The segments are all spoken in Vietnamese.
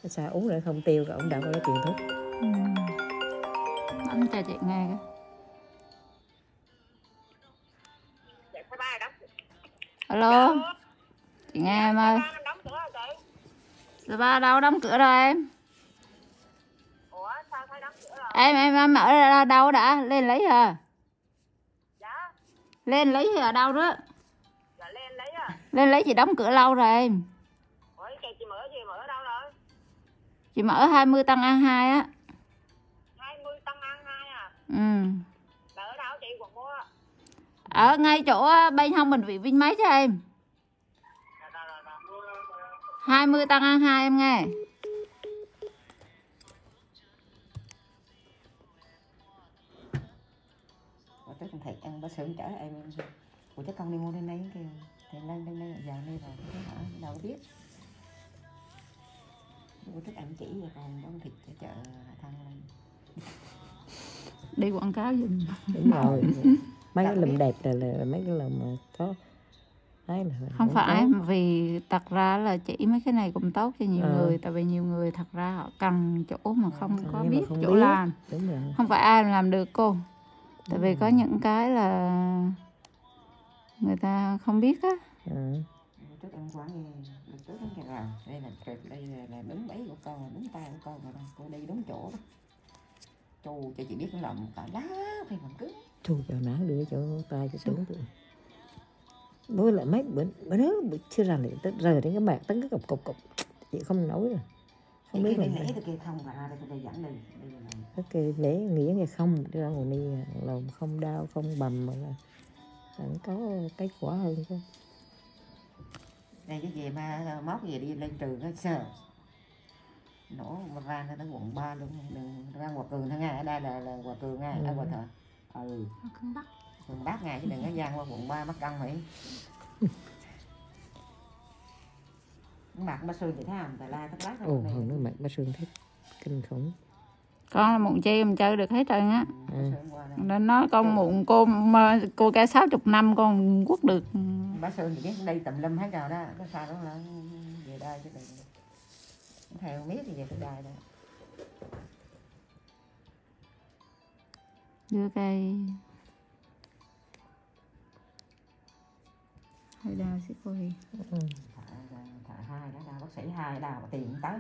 Sao uống rồi không tiêu rồi ông đâu có lấy tiền thuốc. Anh cho chị nghe cái. Alo, chị nghe em ơi. Ba đâu đóng cửa rồi em? Ủa sao thấy đóng cửa rồi? Em mở ra đâu đã? Lên lấy hả? Dạ. Lên lấy ở đâu đó? Dạ lên lấy à? Lên lấy chị đóng cửa lâu rồi em. Ủa chị mở gì mở ở đâu rồi? Chị mở 20 tăng An 2 á. 20 Tân An 2 à? Ừ. Là ở đâu chị quận mua? Ở ngay chỗ bên hông bệnh viện Vinmec cho em. 20 tăng An 2 em nghe. Tới không thấy ăn bác sĩ chở em. Ủa chắc con đi mua lên đây kìa. Thì lên đây giờ đây rồi cái hả đâu biết. Ủa thích ăn chỉ rồi còn bông thịt ở chợ Hà Thăng lên. Đi quảng cáo giùm. Đúng rồi. Mấy cái lùm đẹp là mấy cái lùm mà có đấy là không phải tốt. Vì thật ra là chỉ mấy cái này cũng tốt cho nhiều người. Tại vì nhiều người thật ra họ cần chỗ mà không có biết không chỗ biết. Làm. Đúng rồi. Không phải ai làm được cô. Tại vì có những cái là người ta không biết á. Trước ăn quán trước đến cái nào đây là đúng bẫy của con, đúng tay của con rồi, cô đi đúng chỗ đó. Chu cho chị biết cái lòng cả lá thì còn cứ chu cho nó đưa cho tay cho tướng tụi. Với lại mấy bữa chưa ra lại rời đến cái bạc tấn cái cục chị không nói rồi. Không biết là lễ tôi kêu không mà ra đây tôi dẫn đi. Cái lễ nghĩa ngày không đi ra ngồi đi lòng không đau không bầm mà là có cái quả hơn không. Đây cái gì mà móc gì đi lên trường hết sờ nổ mà ra nó tới quận 3 luôn, đừng ra Hòa Cường thôi nghe, ở đây là Hòa Cường nghe, ở Hòa Thọ Cường Bắc nghe chứ đừng có gian qua quận 3 mắc căng vậy. Mặt ba Sương thì thấy không, tại la thắt lát rồi. Ồ, nó mặt ba Sương thích kinh khủng. Con là mụn chi mà chơi được hết trơn á. Nên nói con mụn cô cả 60 năm con quất được. Bá Sương thì biết đây tùm lum hết rồi đó, có sao đó là về đây chứ đừng theo miết thì về cái đài đó. Đưa cây hay đào xí cô Hiền. Thợ hai đó, đào bác sĩ hai đào tiền tới.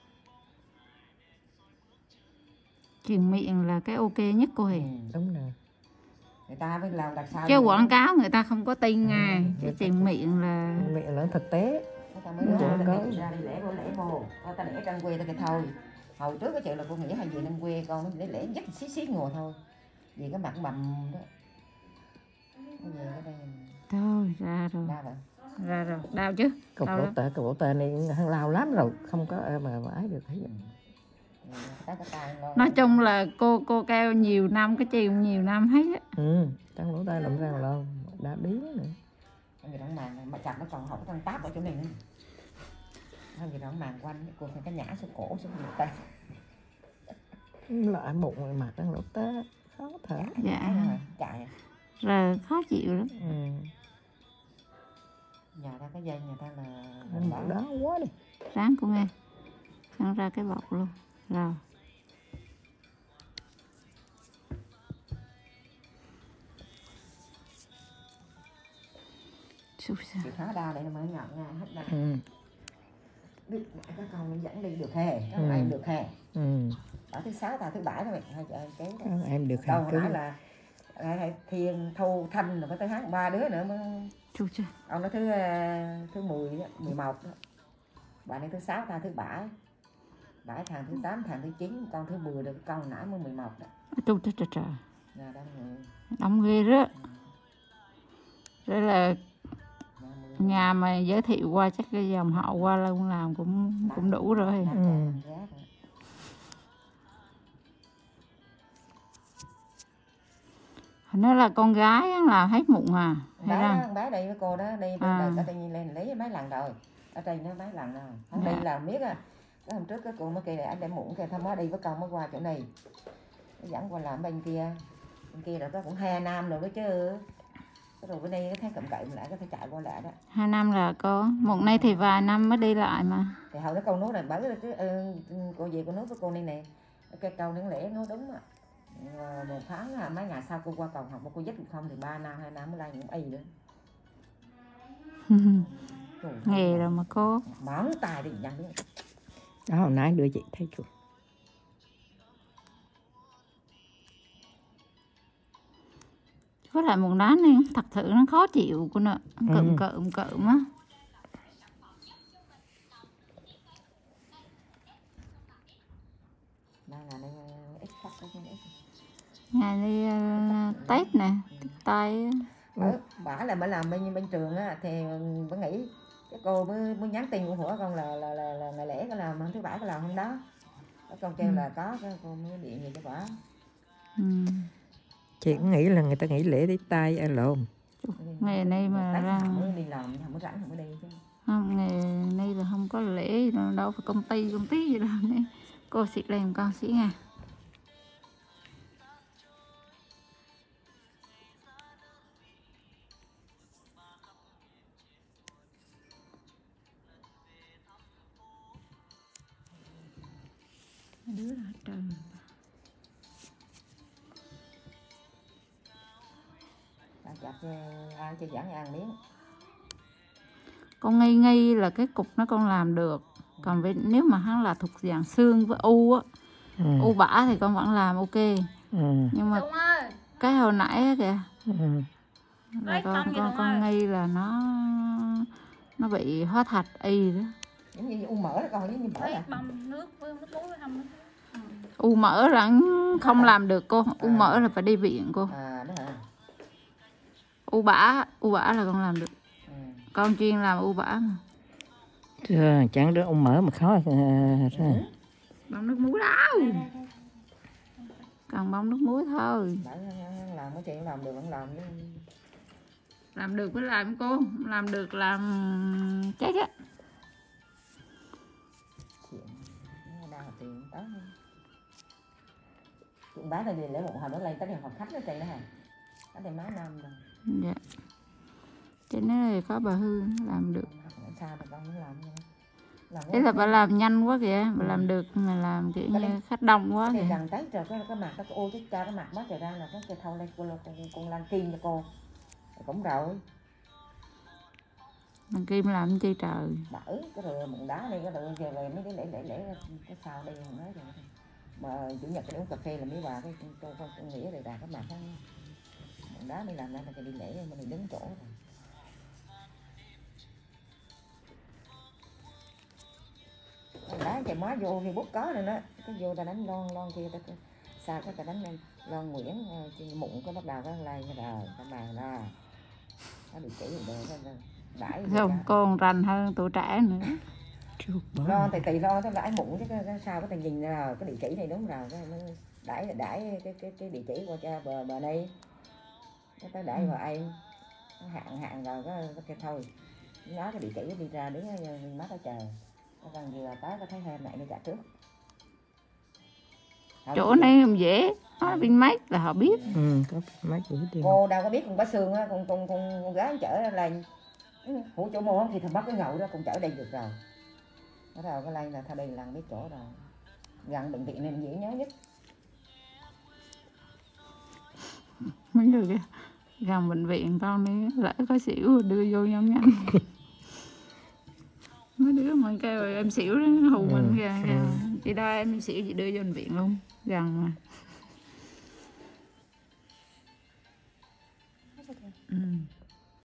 Truyền miệng là cái ok nhất cô Hiền. Đúng rồi. Người ta mới làm đặc sao. Chứ quảng cáo người ta không có tin nha. Chứ truyền miệng là thực tế. Người ta mới nói ra đi lễ vô. Ta để trong quê ta cái thôi. Hồi trước cái chuyện là cô nghĩ hay về trong quê con nó để lễ dắt xí ngồi thôi. Vì cái mặt bầm đó. Về cái đây. Thôi ra rồi. Đau rồi. Ra rồi. Đau chứ. Cục cổ tê này lao lắm rồi. Không có mà ái được thấy. Nói chung là cô keo nhiều năm, cái chiều nhiều năm hết á. Trăng lỗ tai lụm ra là đã biến nữa. Người đóng màng mà chặt nó còn không có con táp ở chỗ này nữa. Người đóng màng quanh cô phải cái nhả xuống cổ xuống ngực tay. Lại bụng mặt trăng lỗ tai khó thở. Dạ. Chạy. Rồi khó chịu lắm. Nhà ta cái dây nhà ta là đó quá đi. Ráng cô nghe. Ráng ra cái bọc luôn. Rồi. Chị khá đau đây là mới nhọn nha, hết đau. Biết các con dẫn đi được hè, các em được hè. Ở thứ 6 ta thứ 7 thôi mày. Em được hè. Đâu nãy là Thiên Thu Thanh rồi mới tới tháng 3 đứa nữa mới. Ông nói thứ 10 đó, 11 đó. Bạn này thứ 6 ta thứ 7. 7 thằng thứ 8, thằng thứ 9, con thứ 10 được con nãy mới 11 đó. Trời. Đông ghê đó. Đây là nhà mà giới thiệu qua chắc cái dòng họ qua luôn làm cũng đủ rồi. Nó là con gái làm hết mụn à? Con bé đi với cô đó, đi bây giờ tự nhiên lên lấy mấy lần rồi. Ở trên nó mấy lần rồi. Hắn đi làm biết á. Cái hôm trước cái cô mới kêu là anh để muộn kêu thôi mới đi với con mới qua chỗ này. Nó dẫn qua làm bên kia. Bên kia rồi có cũng 2 năm rồi đó chứ. Rồi bên đây thấy cậm cậy lại có thể chạy qua lại đó. 2 năm là có. Một nay thì vài năm mới đi lại mà. Thì thì hồi đó con nói là bởi cái cô về cô nói với cô này nè, cái câu đáng lẽ nói đúng á. Một tháng mấy ngày sau cô qua cầu học mà cô dứt được không thì 3 năm 2 năm mới lại cũng y nữa. Nghề rồi mà cô. Món tài thì nhận biết. Đó hồi nãy đưa chị thấy chưa. Với lại một đá này thật sự nó khó chịu cô nè, cộm á. Ngày đi Tết nè, tay. Bả là mới làm bên trường á thì bả nghĩ cái cô mới nhắn tin của của con là ngày lễ có làm thứ bảy có làm không đó. Con kêu là có, cái cô mới điện về cho bả. Chị cũng nghĩ là người ta nghỉ lễ để tay lộn. Ngày nay mà ra mới đi làm không có rảnh không có đi chứ. Không, ngày nay là không có lễ đâu, phải công ty gì đâu. Cô xịt làm con xí nha. Đứa hết trơn. Chặt ai cho dẫn ăn miếng. Con nghi là cái cục nó con làm được. Còn nếu mà hắn là thuộc dạng xương với u á, u bã thì con vẫn làm ok. Nhưng mà cái hồi nãy á kìa, là con nghi là nó bị hóa thạch y đó. Giống như u mỡ đó con, giống như mỡ à. U mỡ là không làm được cô, u mỡ là phải đi viện cô. Đúng rồi. U bã là con làm được. Con chuyên làm u bã mà. Chẳng đứa ông mỡ mà khó. Bông nước muối đâu. Cần bông nước muối thôi. Làm cái chuyện làm được vẫn làm chứ. Làm được mới làm cô, làm được làm chết á. Chuyện đang là tiền đó. Chuyện bán thì lễ một hồi nó lên tới phòng khách nó chạy đó hả? Cái này mấy năm rồi. Dạ. Trên đó có bà Hương làm được. Sao mà con muốn làm như thế là bà làm nhanh quá kìa, bà làm được mà làm kiểu như khách đông quá kìa. Gần Tết rồi cái mặt cái ô cái cho cái mặt mất rồi ra là cái thâu lên con Lan Kim cho cô. Cũng rồi. Lan Kim làm chi trời. Đỡ cái rồi mụn đá đi cái rồi giờ về mấy cái lễ cái sao đây không nói rồi. Mà chủ nhật cái uống cà phê là mấy bà cái con nghĩ rồi đà cái mặt mụn đá đi làm ra thì đi lễ mà mình đứng chỗ rồi. Đá chạy má vô Facebook có rồi đó, cái vô ta đánh lon kia ta sao cái ta đánh lên Lon Nguyễn mụn có bắt đầu có like cái đời ta bàn ra nó bị chỉ được đãi không con rành hơn tuổi trẻ nữa. Lon thì tùy lo tới đãi mụn chứ sao cái ta nhìn ra cái địa chỉ này đúng rồi cái đãi cái địa chỉ qua cho bờ đây cái đãi vào em hạn rồi cái thôi nói cái địa chỉ đi ra đứng mắt nó chờ. Còn vừa tới có thấy hơi mẹ đi trả trước. Chỗ này không dễ, nó Vinmec là họ biết. Có mấy chữ tiền. Cô đâu có biết con bá Sương á, con gái chở lên hủ chỗ mua thì thằng bắt cái ngậu đó con chở đây được rồi. Nó rồi cái lên là theo đây lần biết chỗ rồi. Gần bệnh viện này dễ nhớ nhất. Mấy người kìa, gần bệnh viện tao này lỡ có xỉu đưa vô nhóm nhanh. Mấy đứa mà kêu em xỉu đó hù mình kìa. Chị đo em xỉu chị đưa vô bệnh viện luôn. Gần mà.